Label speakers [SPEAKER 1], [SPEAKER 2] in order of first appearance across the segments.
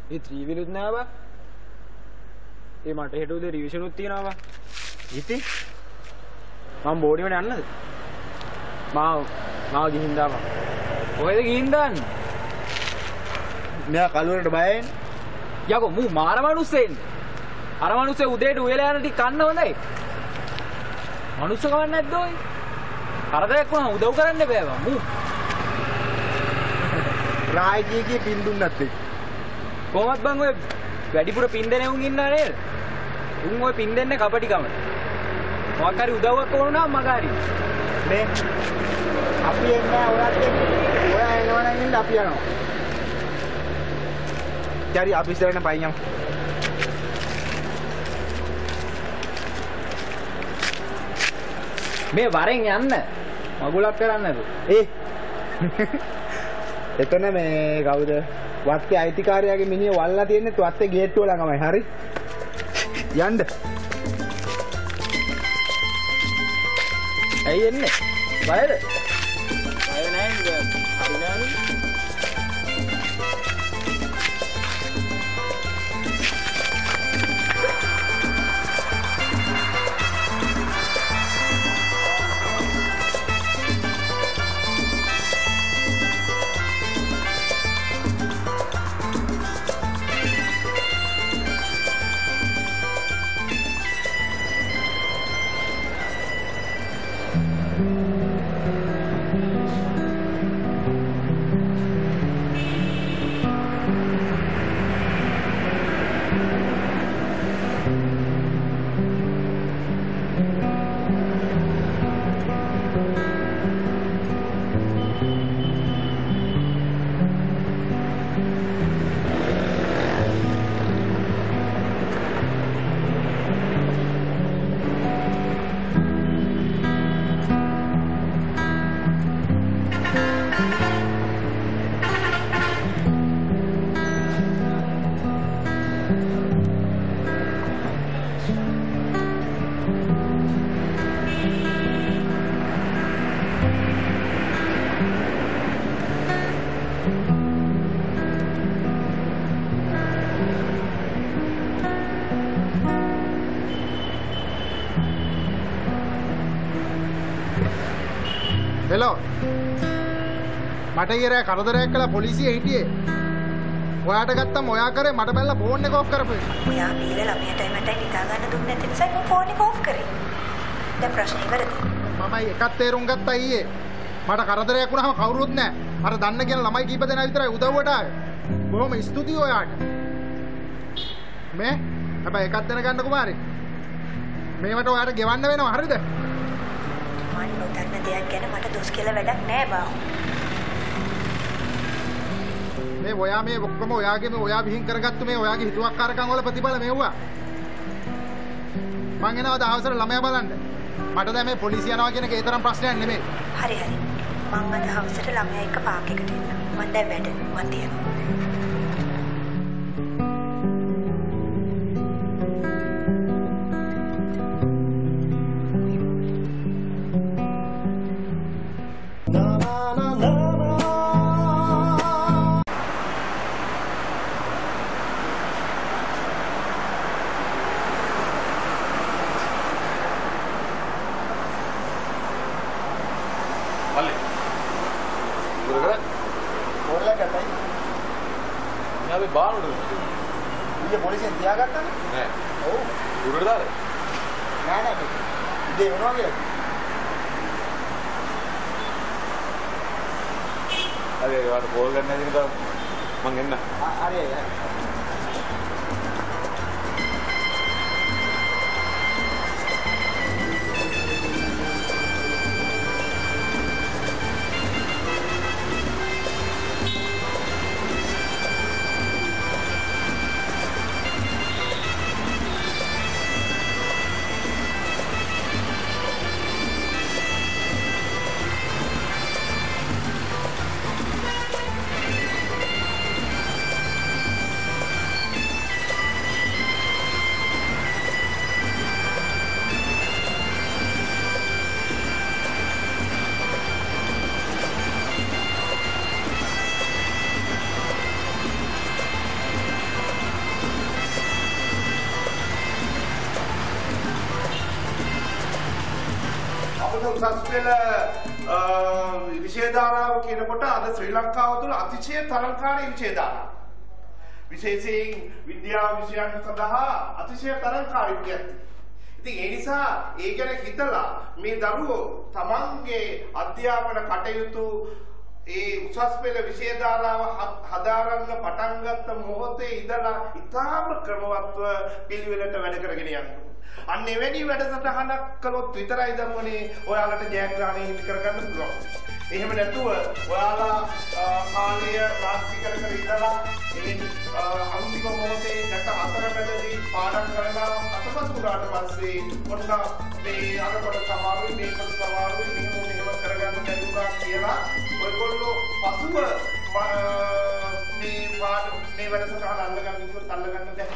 [SPEAKER 1] ඒ 3 wheeler නෑ බා. ඒ මට හෙට උදේ රිවිෂන් උත් තියෙනවා බා. ඉතින් මම බෝඩි වල යන්නද? මාව ගිහින් දාපන්. කොහෙද ගිහින් දාන්නේ? මෙයා කලුවරට බයෙන්. යකෝ මූ මාර මනුස්සෙන්. අර මනුස්සේ උදේට උයලා යන ටික කන්න හොඳයි. මනුස්ස කවන්නේ නැද්ද ඔය? කරදරයක් වුණා උදව් කරන්න බෑ බා මූ. රාජ්‍යයේ පින් දුන්නත් එක්ක. කොහොමද බං ඔය වැඩිපුර පින් දෙන උන් ඉන්නා නේද? උන් ඔය පින් දෙන්නේ කපටි කම. මොකක් හරි උදව්වක් වුණා නම් මග හරි. මේ අපි එන්නේ ඔයාත් එක්ක. ඔයා එනවනම් ඉන්න අපි යනවා. ඊට අපි ඉස්සරහට පයින් යමු. මේ වරෙන් යන්න මගුලක් කරන්නද? එතන මේ කවුද? වත්තේ අයිතිකාරයාගේ මිනිහ වල්ලා තියෙන්නේ වත්තේ ගේට්ටුව ළඟමයි. හරි. යන්න. ඇයි එන්නේ? බයද? බය නැහැ නේද? හරි නෑනේ. හෙලෝ මට ඊරේ කරදරයක් කළා පොලිසිය හිටියේ. ඔයාට ගත්තම ඔයා කරේ මට බැලලා ෆෝන් එක ඔෆ් කරපුවේ.
[SPEAKER 2] ඔයා බීලා ළමයාටයි මටයි නිදා ගන්න දුන්නේ නැති නිසා මම ෆෝන් එක ඔෆ් කරේ. දැන් ප්‍රශ්නේ ඉවරද?
[SPEAKER 3] මමයි එකක් තේරුම් ගත්තා ඊයේ. මට කරදරයක් වුණාම කවුරුත් නැහැ. අර දන්න කියන ළමයි කීප දෙනා විතරයි උදව්වට ආවේ. බොහොම ස්තුතියි ඔයාට. මේ හැබැයි එකක් දැනගන්න කුමාරේ. මේවට ඔයාට ගෙවන්න වෙනවා හරිද?
[SPEAKER 2] මම නොදන්න දෙයක් ගැන මට දොස් කියලා වැඩක් නෑ බා.
[SPEAKER 3] මේ ඔයා මේ ඔක්කොම ඔයාගේ මේ ඔයා විහිං කරගත්තු මේ ඔයාගේ හිතුවක්කාරකම් වල ප්‍රතිඵල මෙව්වා. මං එනවා දවසට ළමයා බලන්න. මට දැන් මේ පොලිසිය යනවා කියන එක ඒ තරම් ප්‍රශ්නයක් නෙමෙයි.
[SPEAKER 2] හරි හරි. මං අද හවසට ළමයා එක්ක පාක් එකට එන්න. මං දැන් වැඩ මං තියනවා.
[SPEAKER 4] උසස් පෙළ විෂය ධාරාව කියනකොට අද ශ්‍රී ලංකාව තුළ අතිශය තරංකාරී විෂය ධාරාවක්. විශේෂයෙන් විද්‍යාව විෂයන් සඳහා අතිශය තරංකාරී විද්‍යාවක්. ඉතින් ඒ නිසා ඒ ගැන හිතලා මේ දරුවෝ තමන්ගේ අධ්‍යාපන කටයුතු ඒ උසස් පෙළ විෂය ධාරාව හදාරන්න පටන් ගත්ත මොහොතේ ඉඳලා ඉතාම ක්‍රමවත්ව පිළිවෙලට වැඩ කරගෙන යනවා. අන්න එවැනි වැඩසටහනක් කළොත් විතරයි දරුවනේ ඔයාලට ජයග්‍රහණය හිමි කරගන්න පුළුවන්. එහෙම නැතුව ඔයාලා කාලය වාස්ති කර ඉඳලා ඒ අන්තිම මොහොතේ නැත්නම් අතරමැදදී පාඩම් කරලා අතපසු උඩාට පස්සේ ඔන්න මේ අරකට සමාරුයි මේකට සමාරුයි මෙහෙම කරගන්න බැරිුණා කියලා ඔයගොල්ලෝ පසුව මේ වැඩසටහන අල්ලගන්න ඉන්නත් අල්ලගන්න දැන්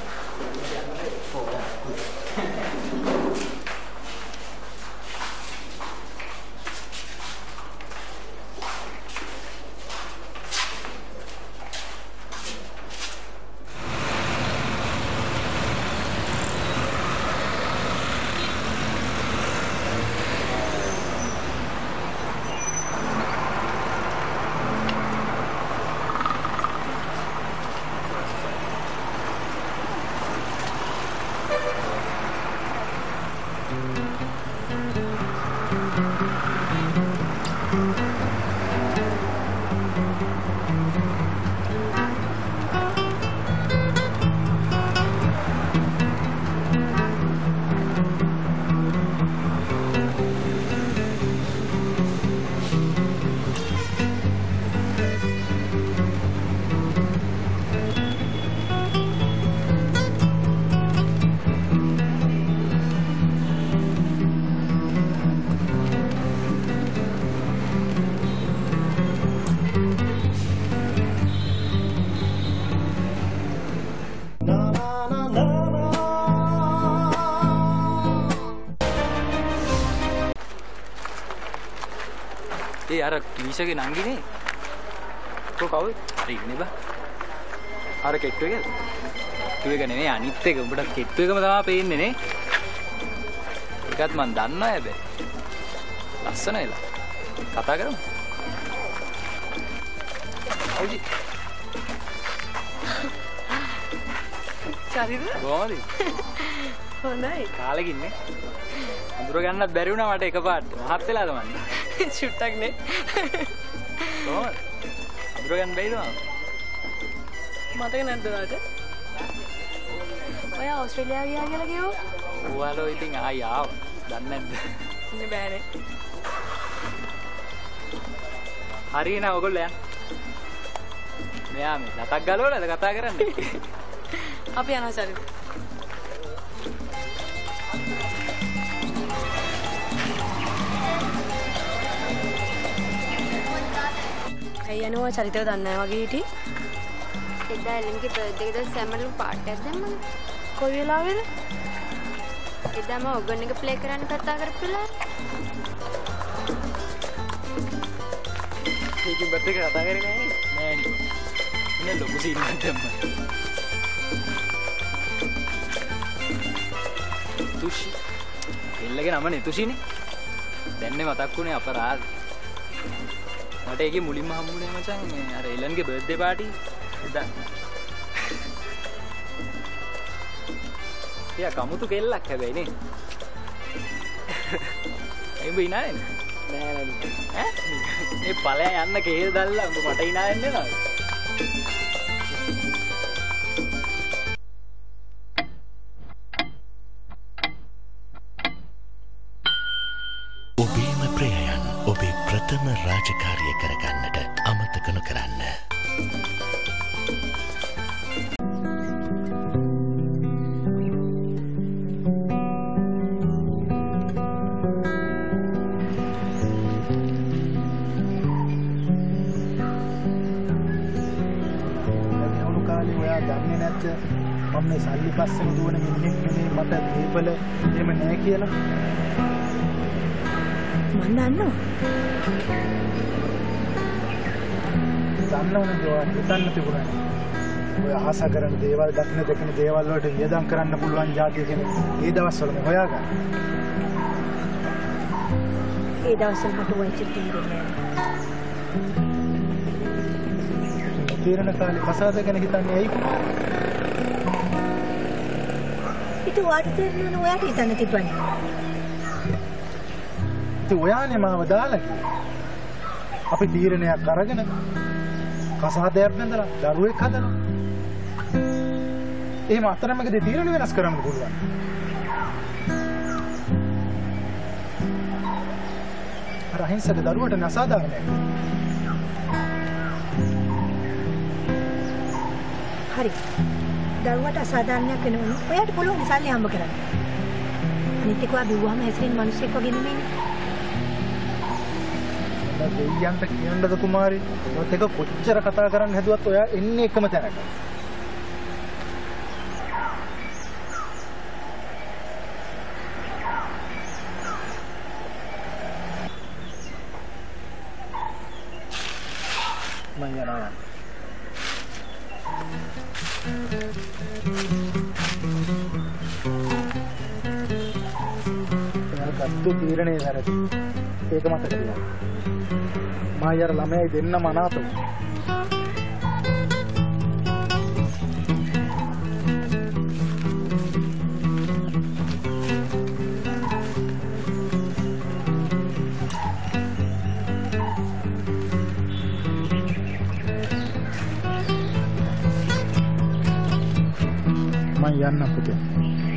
[SPEAKER 1] අර ටීෂර්ට් එකේ නංගිනේ කවුද? හරි ඉන්නේ බා. අර කෙට්ටු එකද? කෙට්ටු එක නෙමෙයි අනිත් එක. උඹට කෙට්ටු එකම තමයි පේන්නේ නේ. ඒකත් මන් දන්නවා හැබැයි. ලස්සන වෙලා. කතා කරමු. ඔයජි. චරිද? කොහොමද? හොඳයි. කාලෙකින් නේ. අඳුර ගන්නත් බැරි වුණා මට එකපාරට. මහත් වෙලාද මන්නේ. චුට්ටක් නේ. කොහොමද? අඳුර ගන්න බැයිද මම? මතක නැද්ද ඔයාලට? ඔයා ඕස්ට්‍රේලියාව ගියා කියලා කිව්වා? ඔයාලෝ ඉතින් ආයි ආවා. දන්නේ නැද්ද? ඉන්නේ බෑනේ. හරි නා ඔයගොල්ලෝ යන්න. මෙයා මේ ලතක් ගලවලාද කතා කරන්නේ? අපි යනවා සරි.
[SPEAKER 5] යනවා චරිතව දන්නේ නැහැ වගේ හිටි.
[SPEAKER 6] එදා එලන්ගේ බර්ත්ඩේ එකේ සැමරලු පාට් එකක් දැම්මද?
[SPEAKER 5] කොයි වෙලාවෙද?
[SPEAKER 6] එදා මම ඔගන් එක ප්ලේ කරන්න කතා කරපුලා.
[SPEAKER 1] ඒකෙන් බර්ත්ඩේ එක කතා කරේ නෑනේ. නෑනේ. ඉන්නේ ලොකු සීන් එකක් දැම්මා. තුෂි. එල්ලගේ නමනේ තුෂිනේ. දැන්නේ මතක් වුණේ අපරාධ. මට ඒකේ මුලින්ම හම්බුනේ මචං මේ අර එලන්ගේ බර්ත්ඩේ පාටි එදා. එයා කමුතු කෙල්ලක් හැබැයි නේ. එඹ ඉනානේ නෑ නෑ ඈ මේ ඵලයන් යන්න කේල් දැල්ලා උඹ මට ඉනාන්නේ නේද?
[SPEAKER 7] ඔබේම ප්‍රියයන් ඔබේ ප්‍රථම රාජකාරිය කරගන්නට අමතක නොකරන්න.
[SPEAKER 3] දන්නේ නැද්ද මම මේ සල්ලි පස්සෙන් දුවන මිනිහෙක් නෙමෙයි මට දීපල එහෙම නෑ කියලා
[SPEAKER 5] මම දන්නවා
[SPEAKER 3] හිතන්න තිබුණා ඔය ආස කරන දේවල් දක්න දෙකන දේවල් වලට වියදම් කරන්න පුළුවන් જાතිය කෙනෙක් ඒ දවස්වල හොයාගන්න
[SPEAKER 2] ඒ දවස්වල මට වෙච්ච තීරණය.
[SPEAKER 3] තීරණ කාලේ කසාද ගැන හිතන්නේ ඇයි කුමාරී?
[SPEAKER 2] ඉතින් වාට තීරණ ඔයාට හිතන්න තිබ්බනේ.
[SPEAKER 3] ඉතින් ඔයානේ මාව දාලා කිව්වේ. අපි තීරණයක් අරගෙන කසාදයක් බඳලා දරුවෙක් හදනවා. එහෙම අතරමැදදී තීරණ වෙනස් කරන්න පුළුවන්. අර අහිංසක දරුවට නසාදාන්නේ.
[SPEAKER 2] හරි. දරුවට අසාධාරණයක් වෙනවා. ඔයාට පුළුවන් සල්ලි හම්බ කරන්න. අනිත් එක බිව්වම හැසිරෙන මිනිස්සෙක් වගේ නෙමෙයිනේ.
[SPEAKER 3] දෙයියන්ට කියන්නද කුමාරී? ඔයත් එක කොච්චර කතා කරන්න හැදුවත් ඔයා එන්නේ එකම තැනට. මම යනවා. ගත්තු තීරණේ වැරදි. ඒක මතක තියාගන්න. මායර ළමයි දෙන්නම අනාථ වුණා. මම යන්න පුතේ.